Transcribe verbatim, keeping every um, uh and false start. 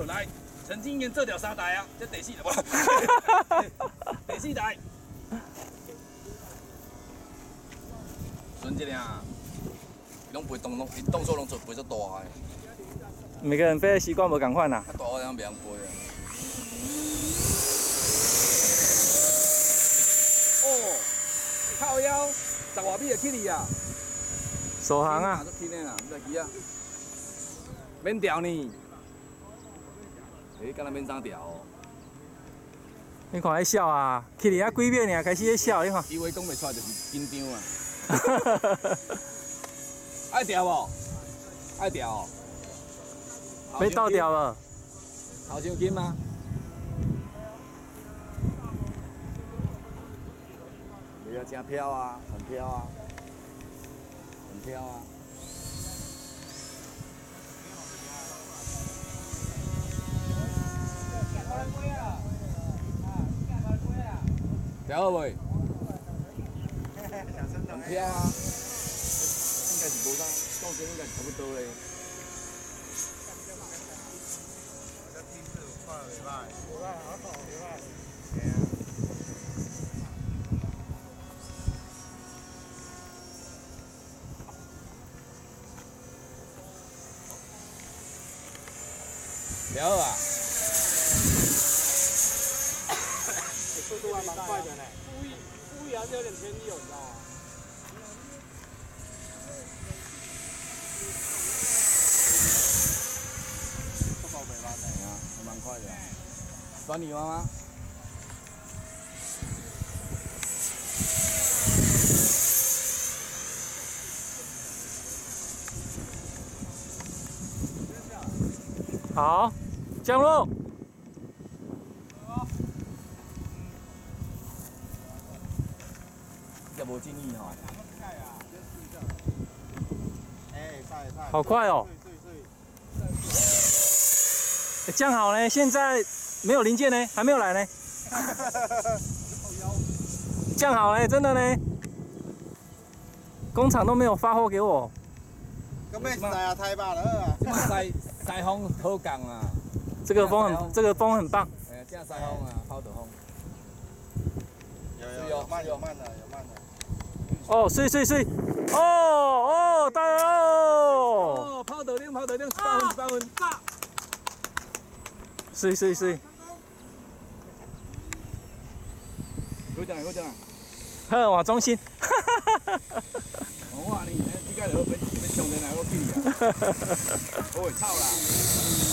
来，陈金燕做掉三台啊，这第四台无？第四台。孙这俩，伊拢背动拢，伊动作拢做背足大个。 每个人飞的习惯无共款呐。 较大个人袂晓背啊。哦，靠腰，十外米就起去啊。 首航啊。 足轻的啦，唔知机啊。免调呢。诶，敢若免三条哦。 你看迄笑啊，起哩啊几秒尔，开始喺笑，你看。 伊话讲袂出来就是紧张啊。爱调无？爱调哦。 被倒掉了。 头伤紧吗？你要真飘啊，很飘啊，很飘啊。调好未？很飘啊，应该是无啥，讲真应该是差不多嘞。快袂歹，袂歹，好好袂歹。调好啊。速度还蛮快的呢。故意故意还是有点偏右，你知道吗？速度袂慢的啊，还蛮快的。转你妈妈。 好，降落。 这无建议吼。 好快哦！欸、降好呢，现在没有零件呢，还没有来呢。降好呢，真的呢。工厂都没有发货给我。 咁咩晒啊？太白了啊！ 西西风好降啊！ 这个风很，这个风很棒。 哎呀，正西风啊，跑得风。 有有有慢有慢的，有慢的。 哦，水水水！哦哦，到了哦！ 哦，跑得亮，跑得亮，十八分，十八分，炸！ 水水水！ 好讲，好讲。 呵，往中心。 我话你，这个就要要上天来我去啊！我会臭啦。